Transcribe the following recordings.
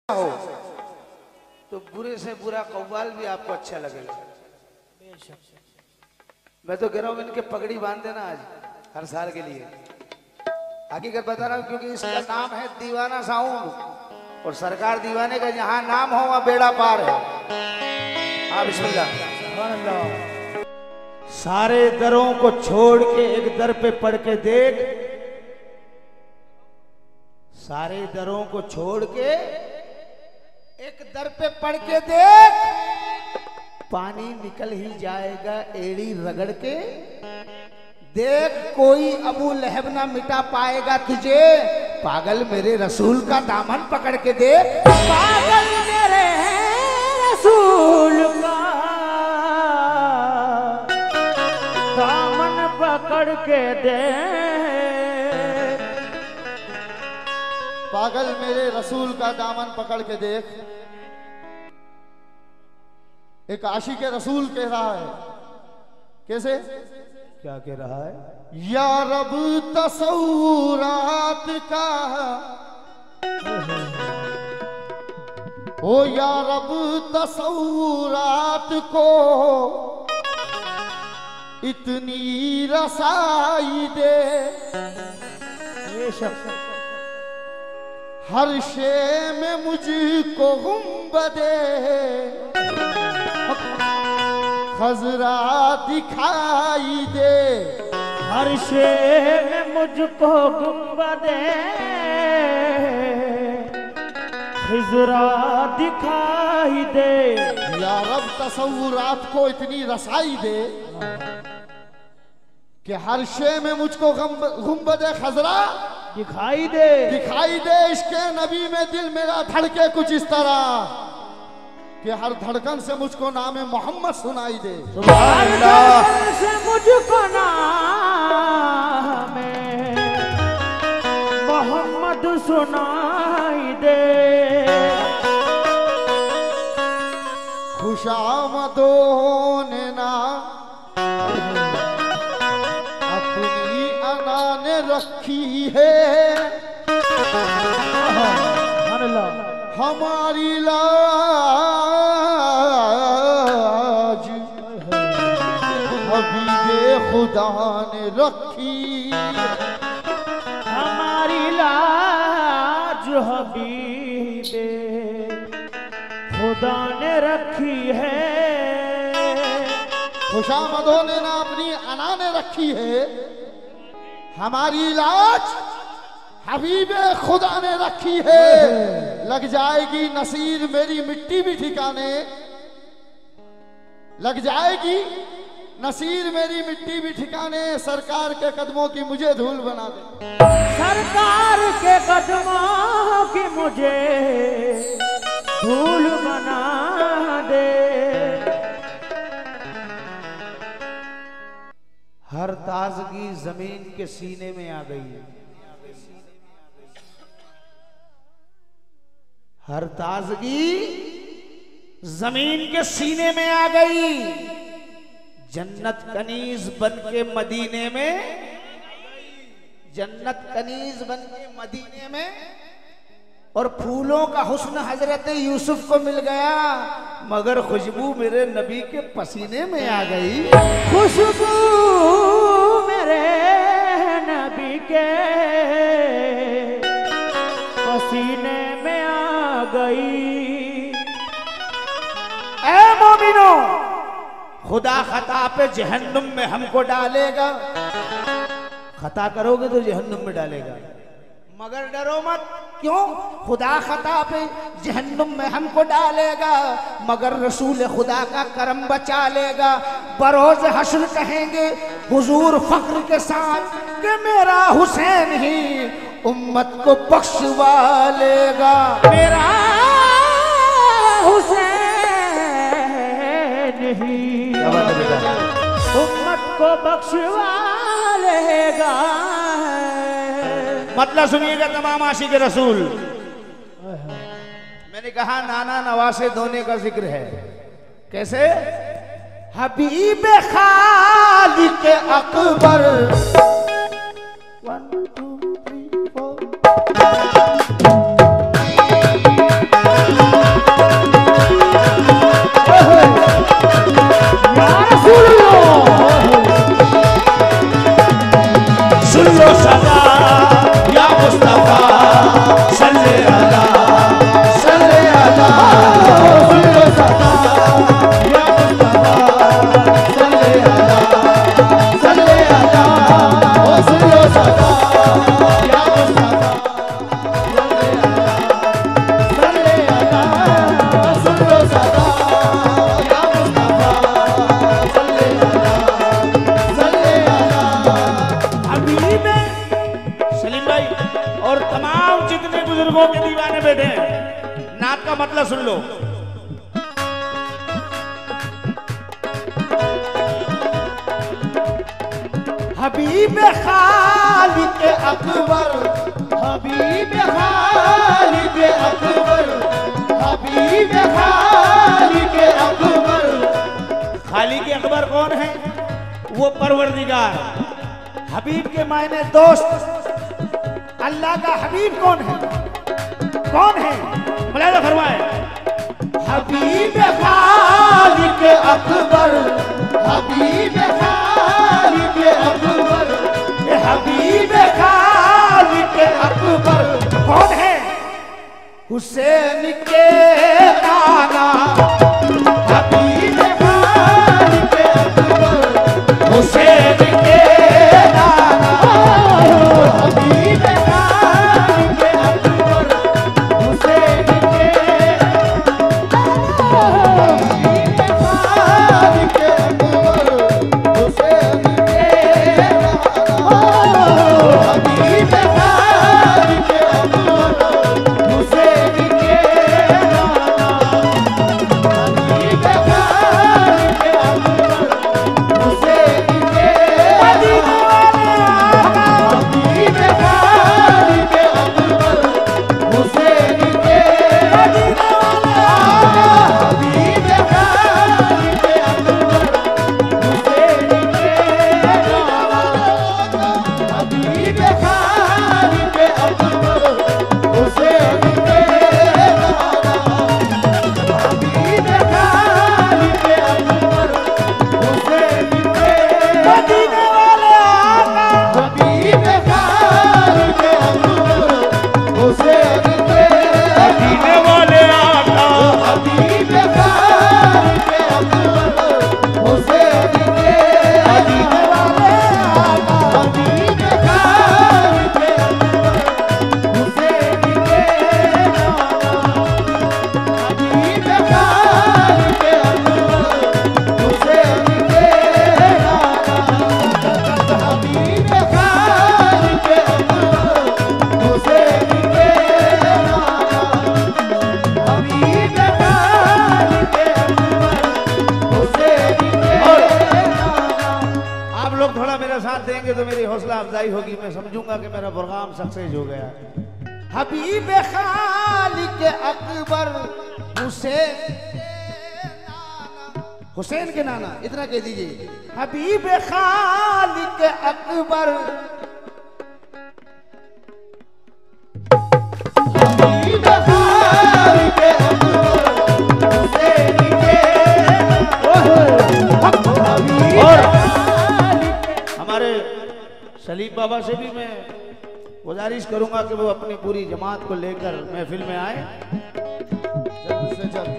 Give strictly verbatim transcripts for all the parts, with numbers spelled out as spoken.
हो तो बुरे से बुरा कव्वाल भी आपको अच्छा लगेगा। मैं तो कह रहा हूँ इनके पगड़ी बांध देना आज हर साल के लिए। हकीकत बता रहा हूँ क्योंकि इसका नाम है दीवाना साउंड और सरकार दीवाने का जहाँ नाम हो वहाँ बेड़ा पार है। हाँ बिस्मिल्लाह। सारे दरों को छोड़ के एक दर पे पढ़ के देख, सारे दरों को छोड़ के एक दर पे पढ़ के देख, पानी निकल ही जाएगा एड़ी रगड़ के। देख कोई अबू लहब ना मिटा पाएगा तुझे, पागल मेरे रसूल का दामन पकड़ के देख। पागल मेरे रसूल का दामन पकड़ के दे, पागल मेरे रसूल का दामन पकड़ के देख। एक आशिक रसूल कह रहा है, कैसे क्या कह रहा है? या रब तसव्वुरात का, ओ या रब तसव्वुरात को इतनी रसाई दे, ये शब्द हर शे में मुझको गुंबदे खजरा दिखाई दे, हर शे में मुझको गुंबदे खजरा दिखाई दे। या रब तसव्वुरात को इतनी रसाई दे कि हर शे में मुझको गुंबदे खजरा दिखाई दे, दिखाई दे। इसके नबी में दिल मेरा धड़के कुछ इस तरह कि हर धड़कन से मुझको नाम मोहम्मद सुनाई दे। सुभान अल्लाह। से मुझको नाम मोहम्मद सुनाई दे, खुशामदों ने ना अपनी अना ने रखी है, हमारी लाज हबीबे खुदा ने रखी, हमारी लाज हबीबे खुदा ने रखी है। खुशामदों ने ना अपनी अना ने रखी है, हमारी लाज हबीबे खुदा ने रखी है। लग जाएगी नसीर मेरी मिट्टी भी ठिकाने, लग जाएगी नसीर मेरी मिट्टी भी ठिकाने, सरकार के कदमों की मुझे धूल बना दे, सरकार के कदमों की मुझे धूल बना दे। हर ताजगी जमीन के सीने में आ गई है, हर ताजगी जमीन के सीने में आ गई। जन्नत कनीज बन के मदीने में, जन्नत कनीज बन के मदीने में, और फूलों का हुस्न हजरत यूसुफ को मिल गया, मगर खुशबू मेरे नबी के पसीने में आ गई। खुशबू मेरे नबी के पसीने में आ गई। ऐ मोमिनो, खुदा खता पे जहन्नुम में हमको डालेगा, खता करोगे तो जहन्नुम में डालेगा, मगर डरो मत। क्यों? खुदा खता पे जहन्नुम में हमको डालेगा, मगर रसूल खुदा का करम बचा लेगा। बरोज हश्र कहेंगे हुजूर फख्र के साथ कि मेरा हुसैन ही उम्मत को बख्शवा लेगा, मेरा हुसैन ही उम्मत को बख्शवा लेगा। मतलब सुनिएगा तमाम आशिक रसूल। मैंने कहा नाना नवासे दोने का जिक्र है, कैसे? Habib Khalik Akbar, one two three four, नात का मतलब सुन लो। हबीब खालिक अकबर, हबीब खालिक अकबर, हबीब खालिक अकबर। खालिक अकबर कौन है? वो परवरदिगार। हबीब के मायने दोस्त। अल्लाह का हबीब कौन है? कौन है? मुलाहिजा फरमाए। हबीब खालिक अकबर, हबीब खालिक अकबर, हबीब खालिक अकबर। कौन है? हुसैन के नाना, हबीब खालिक अकबर, हुसैन के नाना, हबीब खालिक अकबर, हुसैन के नाना, हबीब खालिक अकबर, हुसैन के नाना, हबीब खालिक अकबर, हुसैन के नाना, हबीब खालिक अकबर, हुसैन के हबीब खालिक अकबर, हुसैन के हबीब खालिक अकबर, हुसैन के हबीब खालिक अकबर, हुसैन के हबीब खालिक अकबर, हुसैन के मदीने वाले आका, हबीब खालिक अकबर, हुसैन के मदीने वाले आका, हबीब खालिक अकबर, हुसैन के मदीने वाले आका, हबीब खालिक अकबर, हुसैन के हबीब खालिक अकबर, हुसैन के हबीब खालिक अकबर, हुसैन के हबीब खालिक अकबर, हुसैन के आप लोग थोड़ा मेरा साथ देंगे तो मेरी हौसला अफजाई होगी। मैं समझूंगा कि मेरा प्रोग्राम सक्सेस हो गया। हबीब खालिक अकबर, हुसैन हुसैन के नाना, इतना कह दीजिए। हबीब खालिक अकबर, हबीब खालिक अकबर, हुसैन के हबीब और खालिक। हमारे सलीम बाबा से भी मैं गुजारिश करूंगा कि वो अपनी पूरी जमात को लेकर महफिल में आए जल्द से जल्द।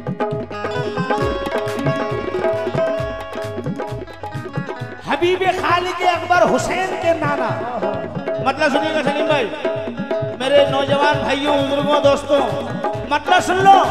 हबीब खालिक अकबर, हुसैन के नाना। मतलब सुनिएगा सलीम भाई, मेरे नौजवान भाइयों, बुजुर्गों, दोस्तों, मतलब सुन लो।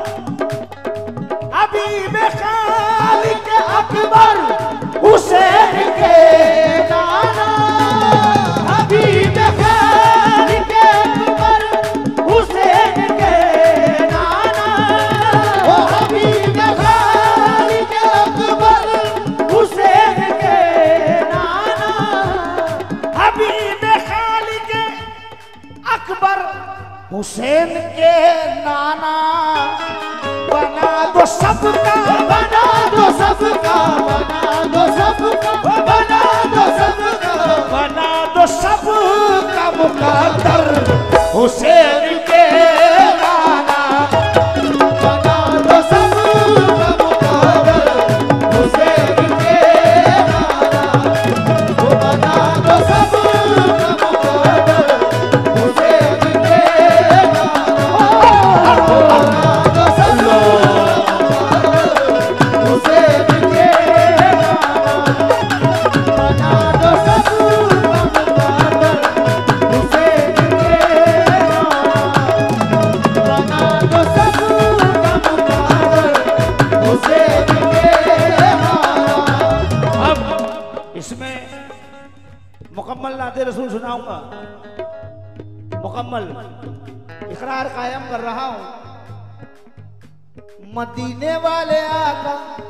हबीब खालिक अकबर, हुसैन के नाना, हबीब खालिक अकबर, हुसैन के नाना, ओ हबीब खालिक अकबर, हुसैन के नाना, हबीब खालिक अकबर, हुसैन के नाना। बना दो सबका, बना दो सबका, बना दो सबका, बना दो सबका, बना दो सबका मुकद्दर, हुसैन के नाना। बना दो सबका मुकद्दर, हुसैन के नाना। वो बना दो सबका मुकद्दर, हुसैन के नाना। बना दो सबका हुसैन के नाना। बना दो सबका मुकद्दर, हुसैन के नाना। बना दो सबका मुकद्दर, हुसैन के नाना। अब इसमें मुकम्मल नाते रसूल सुनाऊंगा, मुकम्मल इकरार कायम कर रहा हूं। मदीने वाले आका,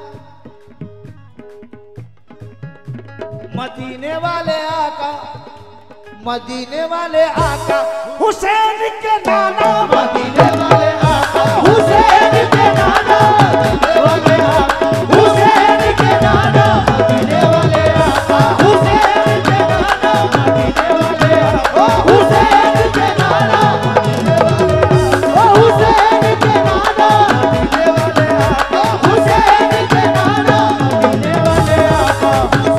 मदीने वाले आका, मदीने वाले आका हुसैन के नाना, मदीने वाले आका हुसैन के नाना, मदीने वाले आका हुसैन के नाना, मदीने वाले आका हुसैन के नाना, मदीने वाले आका हुसैन के नाना, हुसैन के नाना, मदीने वाले आका हुसैन के नाना, मदीने वाले आका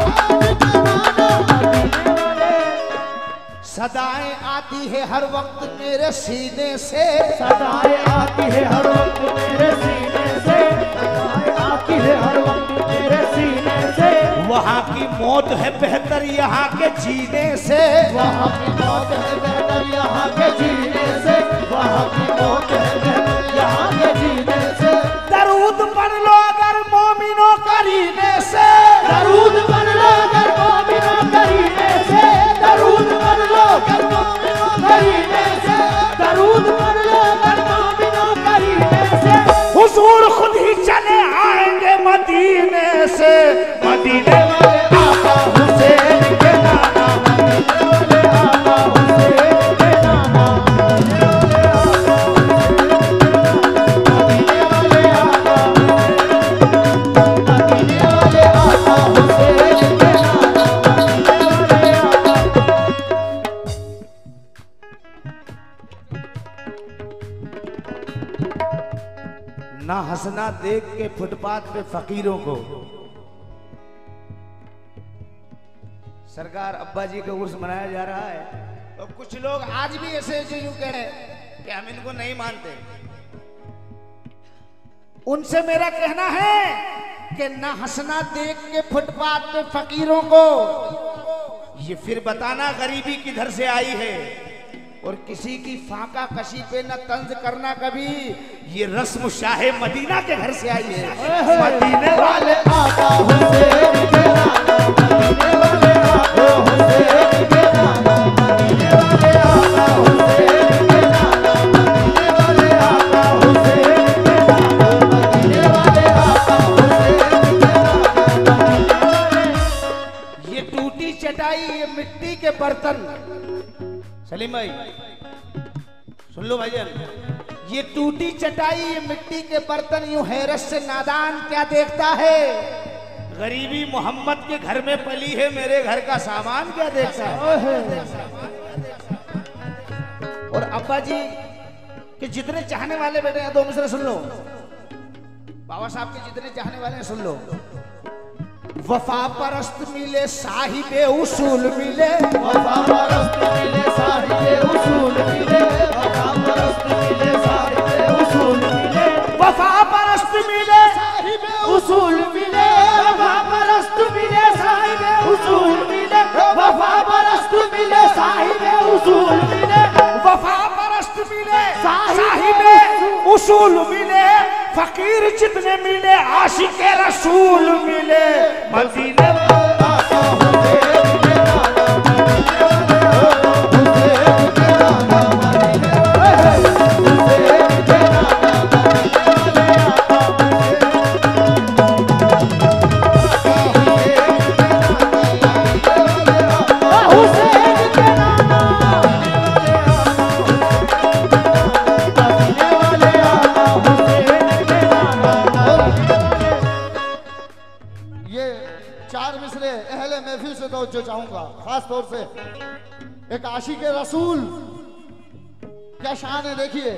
सदाएं आती है हर वक्त मेरे सीने से, सदाएं आती है हर वक्त मेरे सीने से, सदाएं आती है हर वक्त मेरे सीने से, वहाँ की मौत है बेहतर यहाँ के जीने से, वहाँ की मौत है बेहतर यहाँ के जीने से, वहाँ की मौत है बेहतर यहाँ के जीने से, दरूद पढ़ लो अगर मोमिनो करीने से, दरूद पढ़ लो अगर मोमिनो करीने से, दरूद पढ़ लो अगर मोमिनो करीने से, दरूद पढ़ लो अगर मोमिनो करीने से, हुजूर खुद ही चले आएंगे मदीने से, मदीने वाले आका हुसैन के नाना, मदीने वाले आका हुसैन के नाना, मदीने वाले आका, मदीने वाले आका हुसैन के नाना, मदीने वाले आका। ना हंसना देख के फुटपाथ पे फकीरों को। सरकार अब्बा जी का उर्स मनाया जा रहा है और कुछ लोग आज भी ऐसे ऐसे यूं कह रहे हैं कि हम इनको नहीं मानते। उनसे मेरा कहना है कि ना हंसना देख के फुटपाथ पे फकीरों को, ये फिर बताना गरीबी किधर से आई है, और किसी की फाका कशी पे न तंज करना कभी, ये रस्म शाहे मदीना के घर से आई है। मदीने वाले आका हुसैन के नाना, मदीने वाले आका हुसैन के नाना, मदीने वाले आका हुसैन के नाना, मदीने वाले आका हुसैन के नाना, मदीने वाले आका हुसैन के नाना। ये टूटी चटाई, ये मिट्टी के बर्तन, सलीम भाई सुन लो भाईजान, ये टूटी चटाई, ये मिट्टी के बर्तन, यूं हैरत से नादान क्या देखता है, गरीबी मोहम्मद के घर में पली है, मेरे घर का सामान क्या देखता है। और अब्बा जी के जितने चाहने वाले बैठे हैं, दो मिसरे सुन लो, बाबा साहब के जितने चाहने वाले हैं सुन लो। वफा परस्त मिले साहिबे उसूल मिले, वफा परस्त मिले साहिबे उसूल मिले, वफा परस्त मिले साहिबे उसूल मिले, वफा परस्त मिले साहिबे उसूल मिले, वफा परस्त मिले साहिबे उसूल मिले, वफा परस्त मिले साहिबे उसूल मिले, वफा परस्त मिले साहिबे उसूल मिले, फकीर जितने मिले आशिके रसूल मिले, मदीने आका हुसैन के नाना, मदीने वाले आका हुसैन के नाना, मदीने वाले हुसैन के नाना, मदीने वाले आका हुसैन के नाना, हुसैन के नाना, मदीने वाले आका हुसैन के नाना। ये चार मिसरे अहले महफिल से तो जो चाहूंगा खास तौर से, एक आशिक रसूल क्या शान है देखिए।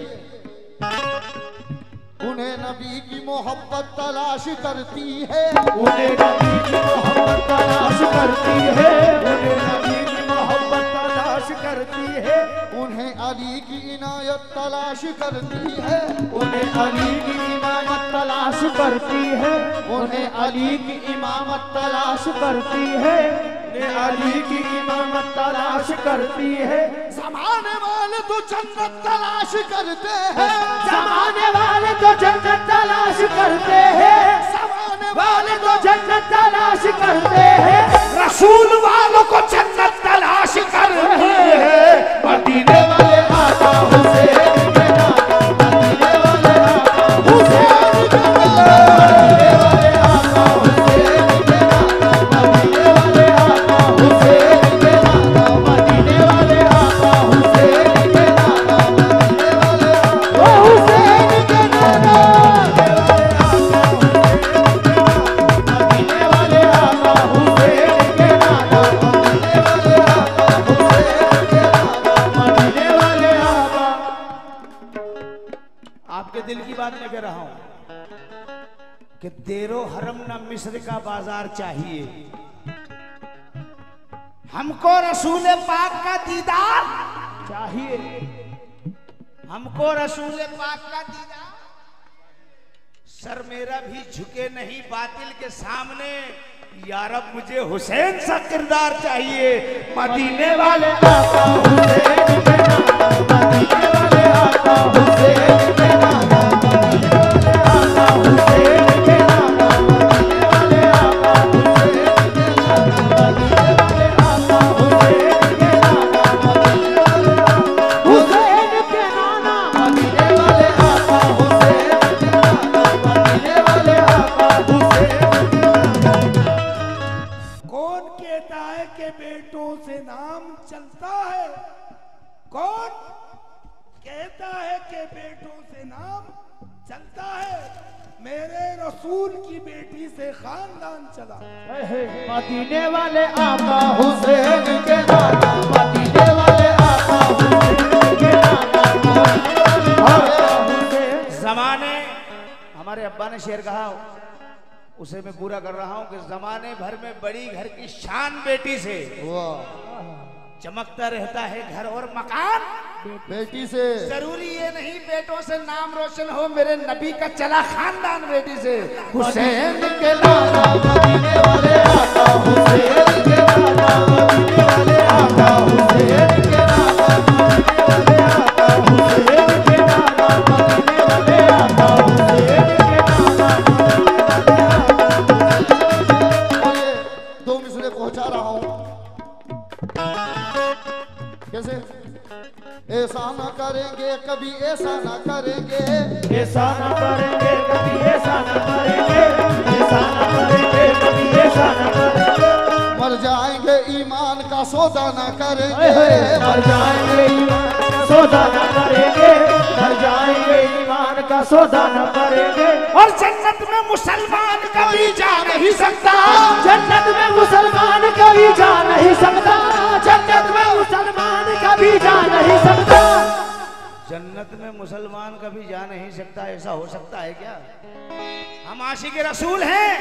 उन्हें नबी की मोहब्बत तलाश करती है, उन्हें नबी की मोहब्बत तलाश करती है, उन्हें नबी की मोहब्बत तलाश करती है, उन्हें अली की इनायत तलाश करती है, उन्हें अली की इमामत तलाश करती है, उन्हें अली की इमामत तलाश करती है, उन्हें अली की इमामत तलाश करती है। जमाने वाले तो जन्नत तलाश करते हैं, जमाने वाले तो जन्नत तलाश करते हैं, जमाने वाले तो जन्नत तलाश करते हैं, रसूल वालों को जन्नत तलाश करनी है, मदीने वाले आका हुसैन के नाना, मदीने वाले आका हुसैन के आपके दिल की बात मैं कह रहा हूं कि देरो हरम न मिस्र का बाजार चाहिए, हमको रसूल पाक का दीदार चाहिए, हमको रसूल पाक का दीदार। सर मेरा भी झुके नहीं बातिल के सामने, यारब मुझे हुसैन सा किरदार चाहिए। मदीने वाले आका हुसैन के नाम, मदीने वाले आका हुसैन के नाम, आका हुसैन के नाम, मदीने वाले आका हुसैन के नाम, मदीने वाले आका हुसैन के नाम, हुसैन के नाम, मदीने वाले आका हुसैन के नाम, मदीने वाले आका हुसैन। कौन कहता है कि बेटों से नाम चलता है? कौन कहता है कि बेटों से नाम चलता है? मेरे रसूल की बेटी से खानदान चला। मदीने वाले आका हुसैन के नाम, मदीने वाले आका हुसैन के नाम। जमाने हमारे अब्बा ने शेर कहा, उसे मैं पूरा कर रहा हूं कि जमाने भर में बड़ी घर की शान बेटी से, चमकता रहता है घर और मकान बेटी से। जरूरी ये नहीं बेटों से नाम रोशन हो, मेरे नबी का चला खानदान बेटी से। हुसैन के नाना मदीने वाले आका, हुसैन के नाना मदीने वाले आका, हुसैन के नाना मदीने वाले आका, हुसैन के नाना मदीने वाले आका, हुसैन के नाना मदीने वाले आका। दो मिसरे पहुंचा रहा हूं। कैसे? ऐसा ना करेंगे कभी, ऐसा ना करेंगे, ऐसा ना करेंगे कभी, ऐसा ना करेंगे, ऐसा ना करेंगे कभी, ऐसा ना करेंगे। मर जाएंगे ईमान का सौदा ना करेंगे, मर जाएंगे ईमान का सौदा ना करेंगे, मर जाएंगे ईमान का सौदा ना करेंगे। और जन्नत में मुसलमान कभी जा नहीं सकता, जन्नत में मुसलमान कभी जा नहीं सकता, जन्नत में मुसलमान कभी जा नहीं सकता, जन्नत में मुसलमान कभी जा नहीं सकता। ऐसा हो सकता है क्या? हम आशिक रसूल हैं,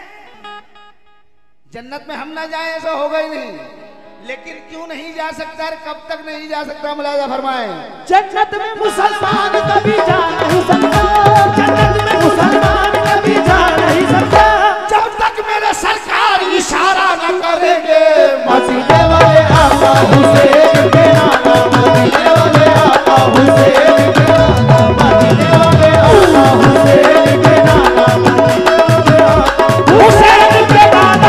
जन्नत में हम ना जाए ऐसा होगा ही नहीं। लेकिन क्यों नहीं जा सकता, कब तक नहीं जा सकता? मुलाजा फरमाए। जन्नत में मुसलमान कभी जा नहीं सकता, जन्नत में मुसलमान कभी जा नहीं सकता, जब तक मेरे सरकार इशारा न करेंगे। मदीने वाले आका हुसैन के नाम, मदीने वाले आका हुसैन के नाम, मदीने वाले आका हुसैन के नाम, हुसैन के नाम,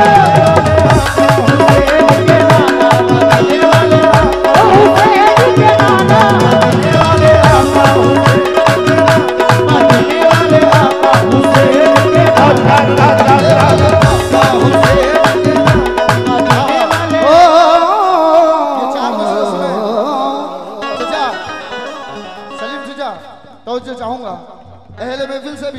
चाहूंगा अहले महफिल से भी।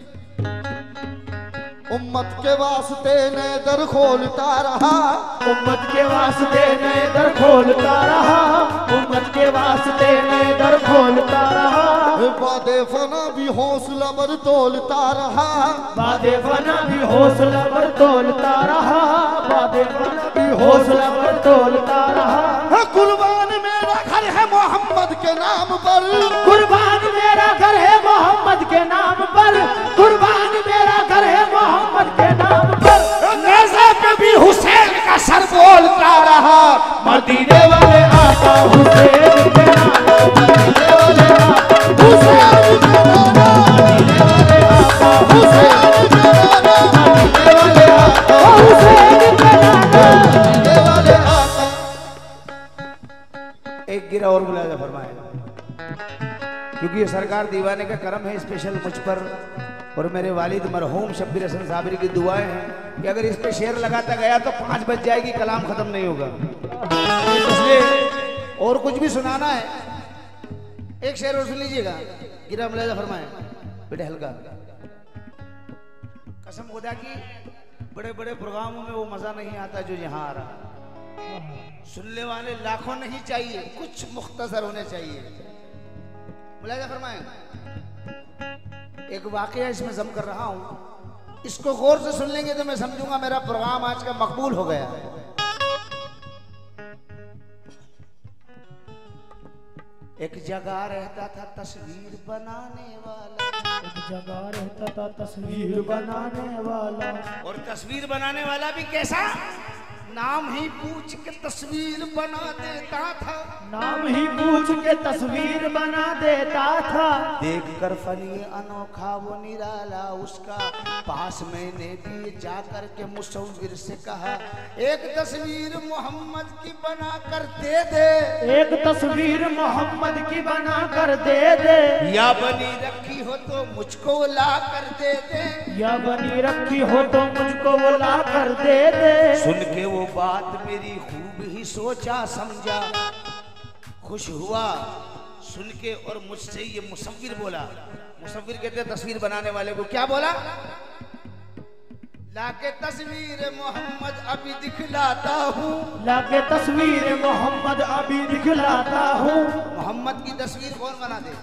उम्मत के वास्ते नए दर खोलता रहा, उम्मत के वास्ते नए दर खोलता रहा, उम्मत के वास्ते नए दर खोलता रहा। बादे फना भी हौसला बर तोलता रहा, बादे फना भी हौसला बर तोलता रहा, बादे फना भी हौसला बर तोलता रहा। कुर्बान मेरा घर है मोहम्मद के नाम पर, कुर्बान मेरा घर है मोहम्मद के नाम पर, कुर्बान मेरा घर है मोहम्मद के नाम पर। नेज़े पे भी हुसैन का सर बोलता रहा। मदीने वाले आका हुसैन के नाम, मदीने वाले आका हुसैन के नाम, मदीने वाले आका हुसैन के नाम, मदीने वाले आका हुसैन के नाम, मदीने वाले आका। एक गिरा और मुलाजा फरमाएगा, क्योंकि ये सरकार दीवाने का करम है स्पेशल मुझ पर और मेरे वालिद मरहूम शब्बीर हसन साबरी की दुआएं हैं कि अगर इस पे शेर लगाता गया तो पांच बज जाएगी, कलाम खत्म नहीं होगा। इसलिए और कुछ भी सुनाना है, एक शेर और सुन लीजिएगा। गिरा मुलाजा फरमाए बेटे हल्का। कसम खुदा की बड़े बड़े प्रोग्रामों में वो मजा नहीं आता जो यहाँ आ रहा। सुनने वाले लाखों नहीं चाहिए, कुछ मुख्तसर होने चाहिए। मुलाजा फरमाएं। एक वाकया इसमें जम कर रहा हूं, इसको गौर से सुन लेंगे तो मैं समझूंगा मेरा प्रोग्राम आज का मकबूल हो गया। एक जगह रहता था तस्वीर बनाने वाला, एक जगह रहता था तस्वीर बनाने वाला, और तस्वीर बनाने वाला भी कैसा, नाम ही पूछ के तस्वीर बना देता था, नाम ही पूछ के तस्वीर बना देता था। देखकर फनी अनोखा वो निराला उसका, पास मैंने भी जाकर के मुसव्विर से कहा, एक तस्वीर मोहम्मद की बना कर दे दे, एक तस्वीर मोहम्मद की बना कर दे दे, या बनी रखी हो तो मुझको ला कर दे दे, या बनी रखी हो तो मुझको वो ला कर दे दे। सुन के वो बात मेरी खूब ही सोचा समझा, खुश हुआ सुन के, और मुझसे ये मुसव्विर बोला, मुसव्विर कहते हैं तस्वीर बनाने वाले को, क्या बोला, लाके तस्वीर मोहम्मद अभी दिखलाता हूँ, लाके तस्वीर मोहम्मद अभी दिखलाता हूँ। मोहम्मद की तस्वीर कौन बना दे,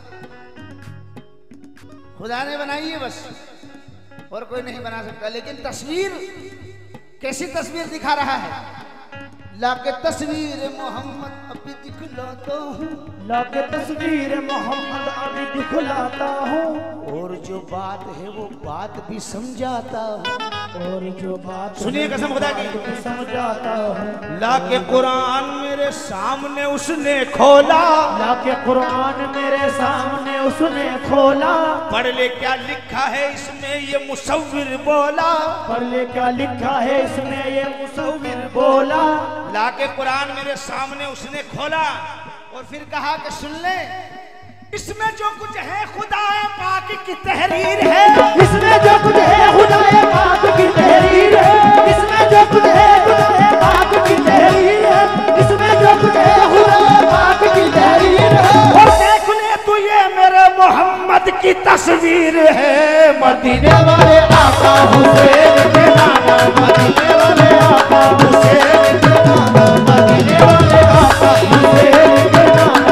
खुदा ने बनाई है बस, और कोई नहीं बना सकता। लेकिन तस्वीर कैसी तस्वीर दिखा रहा है, लाके तस्वीर मोहम्मद अभी दिखलाता हूँ, लाके तस्वीर मोहम्मद अभी दिखलाता हूँ, और जो बात है वो बात भी समझाता हूँ, और जो बात सुनिए कसम खुदा की, समझाता हूँ। लाके कुरान मेरे सामने उसने खोला, लाके कुरान मेरे सामने उसने खोला, पढ़ ले क्या लिखा है इसमें ये मुसव्विर बोला, पढ़ ले क्या लिखा है इसमें ये मुसव्विर बोला। लाके कुरान मेरे सामने उसने खोला, और फिर कहा कि सुन ले, इसमें जो कुछ है खुदाए पाक की तहरीर है, इसमें जो कुछ है खुदाए पाक की तहरीर है, इसमें जो कुछ है खुदाए पाक की तहरीर है, इसमें जो कुछ है खुदाए पाक की तहरीर है। और देख ले तू ये मेरे मोहम्मद की तस्वीर है, मदीने वाले आका हुसैन के नाना, मदीने वाले आका हुसैन के नाना, मदीने वाले आका हुसैन के नाना,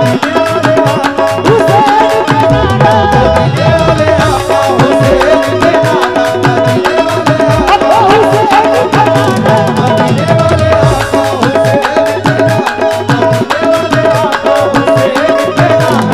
मदीने वाले आका हुसैन के नाना, मदीने वाले आका हुसैन के नाना, मदीने वाले आका हुसैन के नाना, मदीने वाले आका हुसैन के नाना,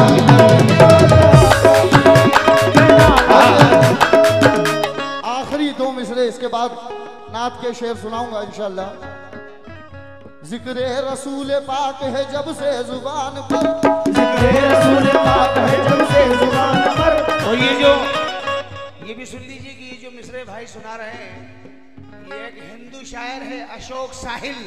आखिरी दो मिसरे, इसके बाद नात के शेर सुनाऊंगा इंशाल्लाह। जिक्र रसूल पाक है जब से जुबान पर, जिक्र रसूल पाक है जब से जुबान पर। और ये जो ये भी सुन लीजिए कि ये जो मिसरे भाई सुना रहे हैं, ये एक हिंदू शायर है अशोक साहिल,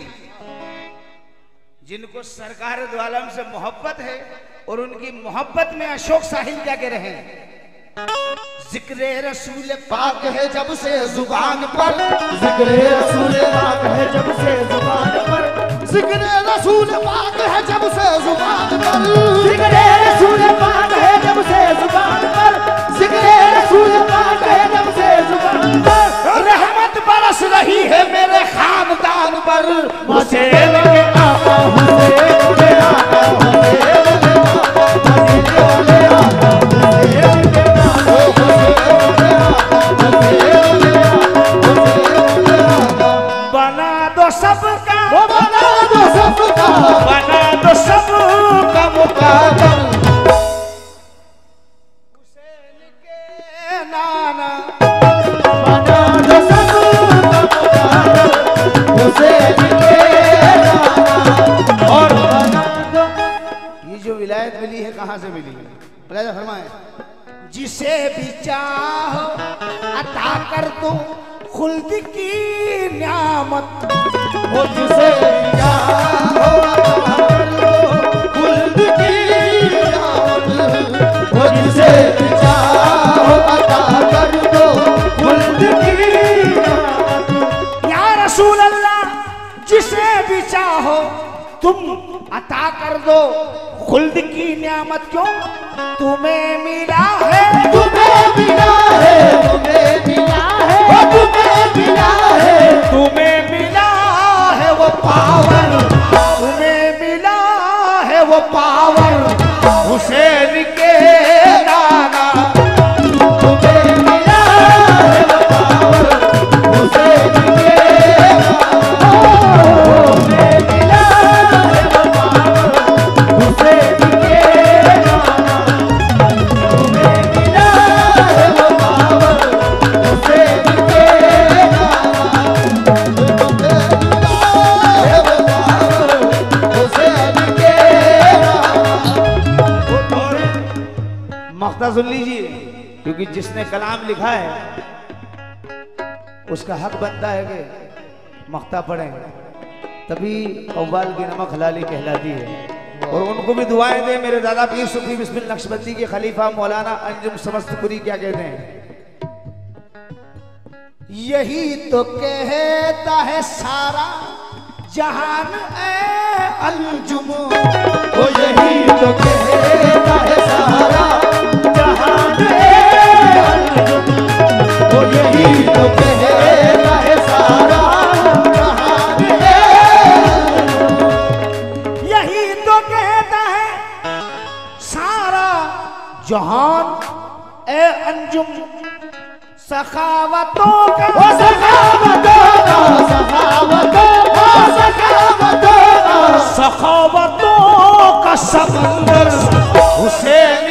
जिनको सरकार दो आलम से मोहब्बत है, और उनकी मोहब्बत में अशोक साहिल क्या कह रहे हैं, जिक्र रसूल पाक है जब से जुबान पर, जिक्र रसूल पाक है जब से जुबान पर, जिक्र रसूल पाक है जब से जुबान पर, जिक्र रसूल पाक है जब से जुबान पर, जिक्र रसूल पाक है जब से जुबान पर। रहमत बरस रही है मेरे खानदान पर, हुसैन के आका हुसैन के आका हुसैन के आका, मदीने वाले आका हुसैन के नाना, हुसैन के आका हुसैन के आका, हुसैन के आका। बना दो सबका, वो बना दो सबका, बना दो सबका मुकादर, हुसैन के नाना, बना दो सबका मुकादर, हुसैन के नाना, और बना दो। ये जो विलायत मिली है कहाँ से मिली है, मुलाजा फरमाए, जिसे भी चाहो अता कर दो खुल्द की नियामत, वो जिसे चाहो अता कर दो खुल्द की नियामत, वो जिसे चाहो अता कर दो खुल्द की नियामत। या रसूल अल्लाह जिसे भी चाहो तुम अता कर दो खुल्द की नियामत, क्यों तुम्हें मिला है, तुम्हें मिला है, तुम्हें मिला है, वो तुम्हें मिला है, तुम्हें मिला है वो पावर, तुम्हें मिला है वो पावर, हुसैन के क्योंकि जिसने कलाम लिखा है उसका हक बनता है कि मख्ता पढ़े, तभी कव्वाल की नमक हलाली कहलाती है। और उनको भी दुआएं दे मेरे दादा पीर सूफी बिस्मिल नक्शबंदी के खलीफा मौलाना अंजुम समस्तपुरी क्या कहते हैं, यही तो कहता है सारा जहान ए अंजुम, वो यही तो कहता है सारा जहान ए अंजुम, वो यही तो कहता है सारा जहान ए अंजुम, यही तो कहता है सारा जहान ए अंजुम, सखावतों का सखावतों का सखावतों का सखावतों का सखावतों का समंदर हुसैन